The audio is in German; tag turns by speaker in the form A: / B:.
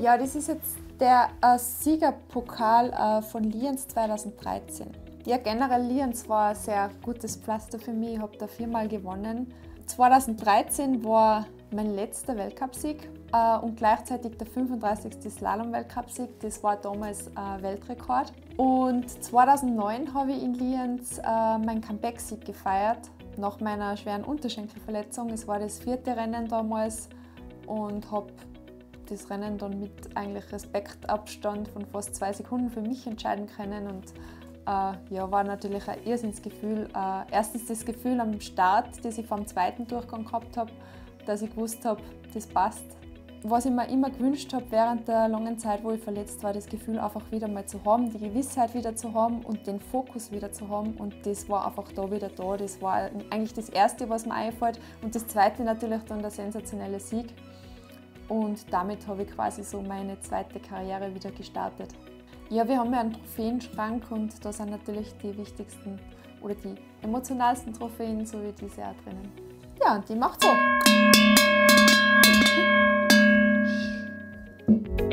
A: Ja, das ist jetzt der Siegerpokal von Lienz 2013. Ja, generell Lienz war ein sehr gutes Pflaster für mich. Ich habe da 4-mal gewonnen. 2013 war mein letzter Weltcupsieg und gleichzeitig der 35. Slalom-Weltcupsieg. Das war damals Weltrekord. Und 2009 habe ich in Lienz meinen Comeback-Sieg gefeiert, nach meiner schweren Unterschenkelverletzung. Es war das 4. Rennen damals und habe das Rennen dann mit eigentlich Respektabstand von fast 2 Sekunden für mich entscheiden können. Und ja, war natürlich ein Irrsinnsgefühl. Erstens das Gefühl am Start, das ich vom 2. Durchgang gehabt habe, dass ich gewusst habe, das passt. Was ich mir immer gewünscht habe während der langen Zeit, wo ich verletzt war, das Gefühl einfach wieder mal zu haben, die Gewissheit wieder zu haben und den Fokus wieder zu haben. Und das war einfach da wieder da. Das war eigentlich das Erste, was mir einfällt. Und das Zweite natürlich dann der sensationelle Sieg. Und damit habe ich quasi so meine zweite Karriere wieder gestartet. Ja, wir haben ja einen Trophäenschrank und da sind natürlich die wichtigsten oder die emotionalsten Trophäen, so wie diese auch drinnen. Ja, und die macht so.